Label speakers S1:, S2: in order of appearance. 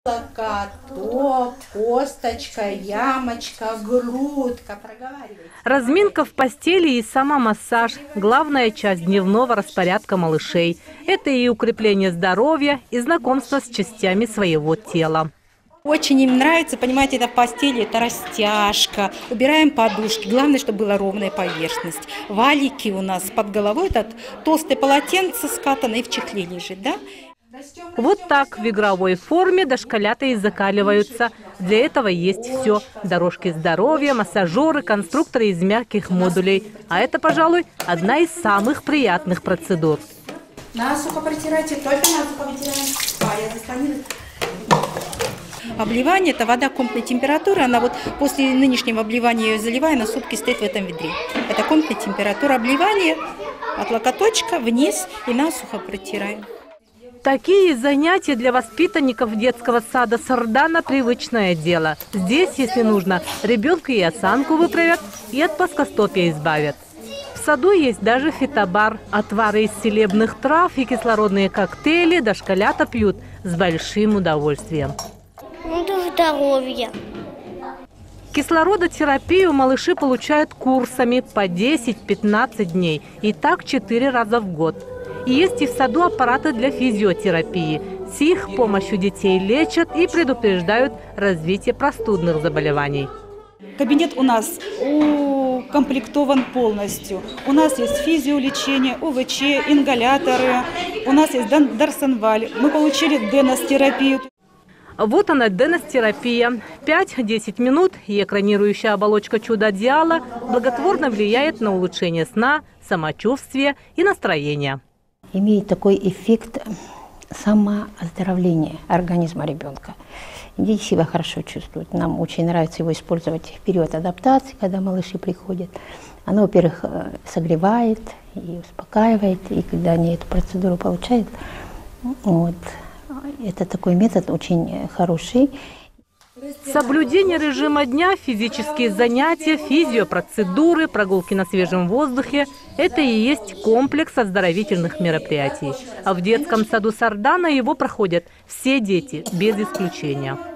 S1: Топ, косточка, ямочка, грудка. Проговаривайте.
S2: Разминка в постели и самомассаж – главная часть дневного распорядка малышей. Это и укрепление здоровья, и знакомство с частями своего тела.
S1: Очень им нравится, понимаете, это в постели, это растяжка. Убираем подушки, главное, чтобы была ровная поверхность. Валики у нас под головой, это толстое полотенце скатано и в чехле лежит, да?
S2: Вот так в игровой форме дошколята и закаливаются. Для этого есть все. Дорожки здоровья, массажеры, конструкторы из мягких модулей. А это, пожалуй, одна из самых приятных процедур.
S1: Насухо протирайте, только насухо вытираем. Обливание – это вода комнатной температуры. Она вот после нынешнего обливания ее заливая, на сутки стоит в этом ведре. Это комнатная температура обливания от локоточка вниз и насухо протираем.
S2: Такие занятия для воспитанников детского сада Сардана – привычное дело. Здесь, если нужно, ребенка и осанку выправят, и от плоскостопия избавят. В саду есть даже фитобар. Отвары из целебных трав и кислородные коктейли дошколята пьют с большим удовольствием.
S3: Ну, здоровье.
S2: Кислородотерапию малыши получают курсами по 10-15 дней. И так 4 раза в год. И есть и в саду аппараты для физиотерапии. С их помощью детей лечат и предупреждают развитие простудных заболеваний.
S4: Кабинет у нас укомплектован полностью. У нас есть физиолечение, УВЧ, ингаляторы. У нас есть Дарсонваль. Мы получили денос-терапию.
S2: Вот она, денос-терапия. 5-10 минут, и экранирующая оболочка чудо-одеяла благотворно влияет на улучшение сна, самочувствия и настроения.
S5: Имеет такой эффект самооздоровления организма ребенка. Дети себя хорошо чувствуют. Нам очень нравится его использовать в период адаптации, когда малыши приходят. Оно, во-первых, согревает и успокаивает, и когда они эту процедуру получают, вот, это такой метод очень хороший.
S2: Соблюдение режима дня, физические занятия, физиопроцедуры, прогулки на свежем воздухе – это и есть комплекс оздоровительных мероприятий. А в детском саду Сардана его проходят все дети, без исключения.